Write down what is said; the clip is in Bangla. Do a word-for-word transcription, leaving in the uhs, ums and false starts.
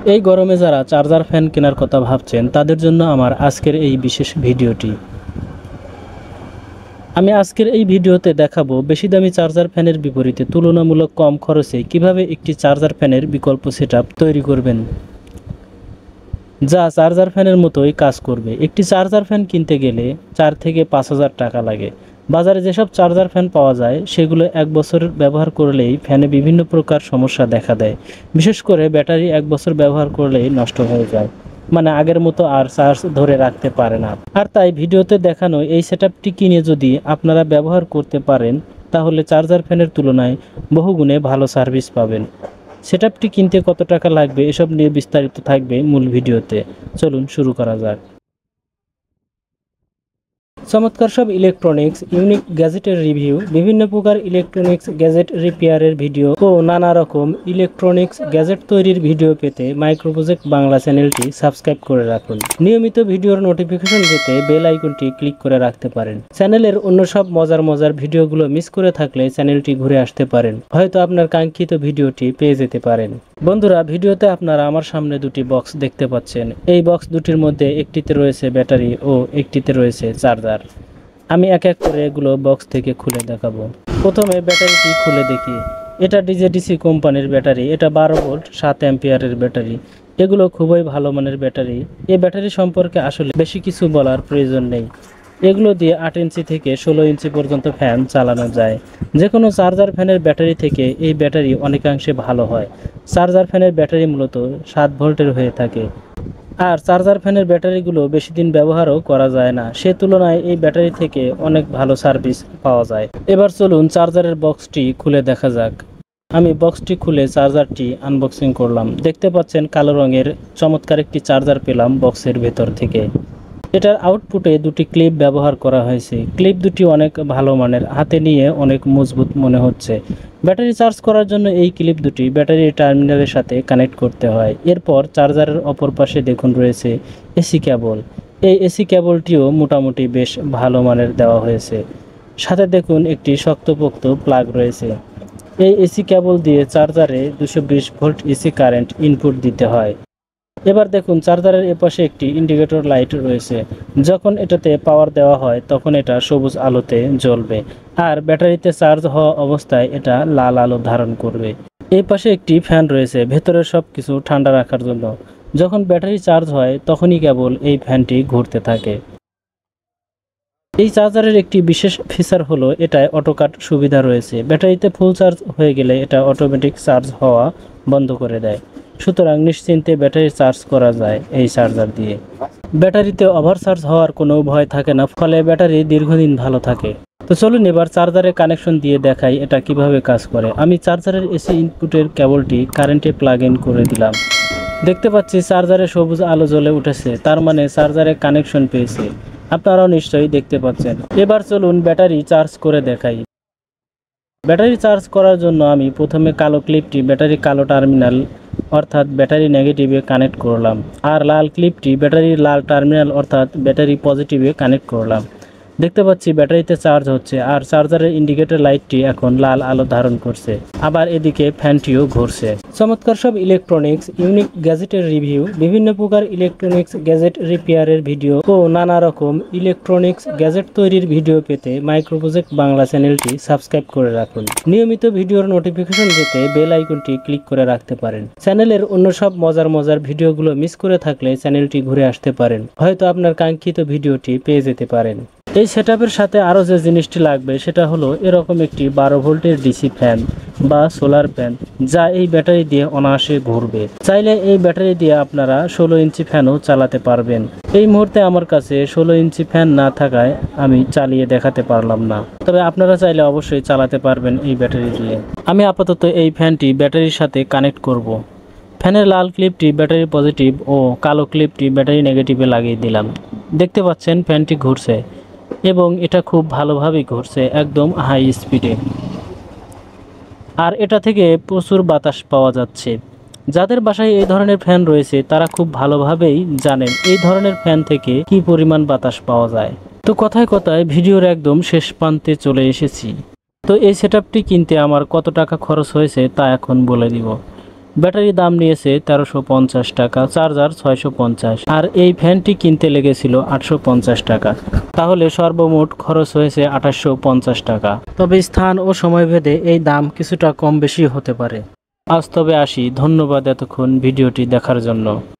এই গরমে যারা চার্জার ফ্যান কেনার কথা ভাবছেন তাদের জন্য আমার আজকের এই বিশেষ ভিডিওটি। আমি আজকের এই ভিডিওতে দেখাবো বেশি দামি চার্জার ফ্যানের বিপরীতে তুলনামূলক কম খরচে কিভাবে একটি চার্জার ফ্যানের বিকল্প সেটআপ তৈরি করবেন, যা চার্জার ফ্যানের মতোই কাজ করবে। একটি চার্জার ফ্যান কিনতে গেলে চার থেকে পাঁচ হাজার টাকা লাগে। বাজারে যেসব চার্জার ফ্যান পাওয়া যায় সেগুলো এক বছর ব্যবহার করলেই ফ্যানে বিভিন্ন প্রকার সমস্যা দেখা দেয়। বিশেষ করে ব্যাটারি এক বছর ব্যবহার করলেই নষ্ট হয়ে যায়, মানে আগের মতো আর চার্জ ধরে রাখতে পারে না। আর তাই ভিডিওতে দেখানো এই সেটআপটি কিনে যদি আপনারা ব্যবহার করতে পারেন তাহলে চার্জার ফ্যানের তুলনায় বহুগুণে ভালো সার্ভিস পাবেন। সেটআপটি কিনতে কত টাকা লাগবে এসব নিয়ে বিস্তারিত থাকবে মূল ভিডিওতে। চলুন শুরু করা যাক। চমৎকার সব ইলেকট্রনিক্স ইউনিক গ্যাজেটের রিভিউ, বিভিন্ন প্রকার ইলেকট্রনিক্স গ্যাজেট রিপেয়ারের ভিডিও ও নানা রকম ইলেকট্রনিক্স গ্যাজেট তৈরির ভিডিও পেতে মাইক্রো প্রজেক্ট বাংলা চ্যানেলটি সাবস্ক্রাইব করে রাখুন। নিয়মিত ভিডিওর নোটিফিকেশন পেতে বেল আইকনটি ক্লিক করে রাখতে পারেন। চ্যানেলের অন্য সব মজার মজার ভিডিওগুলো মিস করে থাকলে চ্যানেলটি ঘুরে আসতে পারেন, হয়তো আপনার কাঙ্ক্ষিত ভিডিওটি পেয়ে যেতে পারেন। বন্ধুরা, ভিডিওতে আপনারা আমার সামনে দুটি বক্স দেখতে পাচ্ছেন। এই বক্স দুটির মধ্যে একটিতে রয়েছে ব্যাটারি ও একটিতে রয়েছে চার্জার। আমি এক এক করে এগুলো বক্স থেকে খুলে দেখাবো। প্রথমে ব্যাটারিটি খুলে দেখি। এটা ডিজেডিসি কোম্পানির ব্যাটারি। এটা বারো ভোল্ট সাত অ্যাম্পিয়ারের ব্যাটারি। এগুলো খুবই ভালো মানের ব্যাটারি। এই ব্যাটারি সম্পর্কে আসলে বেশি কিছু বলার প্রয়োজন নেই। এগুলো দিয়ে আট ইঞ্চি থেকে ষোলো ইঞ্চি পর্যন্ত ফ্যান চালানো যায়। যে কোনো চার্জার ফ্যানের ব্যাটারি থেকে এই ব্যাটারি অনেকাংশে ভালো হয়। চার্জার ফ্যানের ব্যাটারি মূলত সাত ভোল্টের হয়ে থাকে, আর চার্জার ফ্যানের ব্যাটারিগুলো বেশি দিন ব্যবহারও করা যায় না। সে তুলনায় এই ব্যাটারি থেকে অনেক ভালো সার্ভিস পাওয়া যায়। এবার চলুন চার্জারের বক্সটি খুলে দেখা যাক। আমি বক্সটি খুলে চার্জারটি আনবক্সিং করলাম। দেখতে পাচ্ছেন কালো রঙের চমৎকার একটি চার্জার পেলাম বক্সের ভেতর থেকে। এটার আউটপুটে দুটি ক্লিপ ব্যবহার করা হয়েছে। ক্লিপ দুটি অনেক ভালো মানের, হাতে নিয়ে অনেক মজবুত মনে হচ্ছে। ব্যাটারি চার্জ করার জন্য এই ক্লিপ দুটি ব্যাটারির টার্মিনালের সাথে কানেক্ট করতে হয়। এরপর চার্জারের অপর পাশে দেখুন রয়েছে এসি কেবল। এই এসি কেবলটিও মোটামুটি বেশ ভালো মানের দেওয়া হয়েছে। সাথে দেখুন একটি শক্তপোক্ত প্লাগ রয়েছে। এই এসি কেবল দিয়ে চার্জারে দুশো বিশ ভোল্ট এসি কারেন্ট ইনপুট দিতে হয়। এবার দেখুন চার্জারের এপাশে একটি ইন্ডিকেটর লাইট রয়েছে। যখন এটাতে পাওয়ার দেওয়া হয় তখন এটা সবুজ আলোতে জ্বলবে, আর ব্যাটারিতে চার্জ হওয়া অবস্থায় এটা লাল আলো ধারণ করবে। এই পাশে একটি ফ্যান রয়েছে ভেতরের সব কিছু ঠান্ডা রাখার জন্য। যখন ব্যাটারি চার্জ হয় তখনই কেবল এই ফ্যানটি ঘুরতে থাকে। এই চার্জারের একটি বিশেষ ফিচার হলো এটায় অটো কাট সুবিধা রয়েছে। ব্যাটারিতে ফুল চার্জ হয়ে গেলে এটা অটোমেটিক চার্জ হওয়া বন্ধ করে দেয়। সুতরাং নিশ্চিন্তে ব্যাটারি চার্জ করা যায় এই চার্জার দিয়ে। ব্যাটারিতে ওভারচার্জ হওয়ার কোনো ভয় থাকে না, ফলে ব্যাটারি দীর্ঘদিন ভালো থাকে। তো চলুন এবার চার্জারে কানেকশন দিয়ে দেখাই এটা কিভাবে কাজ করে। আমি চার্জারের এসি ইনপুটের কেবলটি কারেন্টে প্লাগ ইন করে দিলাম। দেখতে পাচ্ছি চার্জারে সবুজ আলো জ্বলে উঠেছে, তার মানে চার্জারে কানেকশন পেয়েছে। আপনারাও নিশ্চয়ই দেখতে পাচ্ছেন। এবার চলুন ব্যাটারি চার্জ করে দেখাই। ব্যাটারি চার্জ করার জন্য আমি প্রথমে কালো ক্লিপটি ব্যাটারি কালো টার্মিনাল অর্থাৎ ব্যাটারি নেগেটিভে কানেক্ট করলাম, আর লাল ক্লিপটি ব্যাটারির লাল টার্মিনাল অর্থাৎ ব্যাটারি পজিটিভে কানেক্ট করলাম। দেখতে পাচ্ছি ব্যাটারিতে চার্জ হচ্ছে, আর চার্জারের ইন্ডিকেটর লাইটটি এখন লাল আলো ধারণ করছে। আবার এদিকে ফ্যানটিও ঘুরছে। চমৎকার সব ইলেকট্রনিক্স ইউনিক গ্যাজেটের রিভিউ, বিভিন্ন প্রকার ইলেকট্রনিক্স গ্যাজেট রিপেয়ারের ভিডিও ও নানা রকম ইলেকট্রনিক্স গ্যাজেট তৈরির ভিডিও পেতে মাইক্রো প্রজেক্ট বাংলা চ্যানেলটি সাবস্ক্রাইব করে রাখুন। নিয়মিত ভিডিওর নোটিফিকেশন পেতে বেল আইকনটি ক্লিক করে রাখতে পারেন। চ্যানেলের অন্য সব মজার মজার ভিডিওগুলো মিস করে থাকলে চ্যানেলটি ঘুরে আসতে পারেন, হয়তো আপনার কাঙ্ক্ষিত ভিডিওটি পেয়ে যেতে পারেন। এই সেটআপের সাথে আরও যে জিনিসটি লাগবে সেটা হলো এরকম একটি বারো ভোল্টের ডিসি ফ্যান বা সোলার ফ্যান, যা এই ব্যাটারি দিয়ে অনায়াসে ঘুরবে। চাইলে এই ব্যাটারি দিয়ে আপনারা ষোলো ইঞ্চি ফ্যানও চালাতে পারবেন। এই মুহূর্তে আমার কাছে ষোলো ইঞ্চি ফ্যান না থাকায় আমি চালিয়ে দেখাতে পারলাম না, তবে আপনারা চাইলে অবশ্যই চালাতে পারবেন এই ব্যাটারি দিয়ে। আমি আপাতত এই ফ্যানটি ব্যাটারির সাথে কানেক্ট করব। ফ্যানের লাল ক্লিপটি ব্যাটারি পজিটিভ ও কালো ক্লিপটি ব্যাটারি নেগেটিভে লাগিয়ে দিলাম। দেখতে পাচ্ছেন ফ্যানটি ঘুরছে, এবং এটা খুব ভালোভাবেই ঘুরছে, একদম হাই স্পিডে। আর এটা থেকে প্রচুর বাতাস পাওয়া যাচ্ছে। যাদের বাসায় এই ধরনের ফ্যান রয়েছে তারা খুব ভালোভাবেই জানেন এই ধরনের ফ্যান থেকে কি পরিমাণ বাতাস পাওয়া যায়। তো কথায় কথায় ভিডিওর একদম শেষ প্রান্তে চলে এসেছি। তো এই সেটআপটি কিনতে আমার কত টাকা খরচ হয়েছে তা এখন বলে দিব। ব্যাটারি দাম নিয়েছে তেরোশো পঞ্চাশ টাকা, চার্জার ছয়শো পঞ্চাশ, আর এই ফ্যানটি কিনতে লেগেছিল আটশো পঞ্চাশ টাকা। তাহলে সর্বমোট খরচ হয়েছে আঠাশশো পঞ্চাশ টাকা। তবে স্থান ও সময় ভেদে এই দাম কিছুটা কম বেশি হতে পারে। আজ তবে আসি, ধন্যবাদ এতক্ষণ ভিডিওটি দেখার জন্য।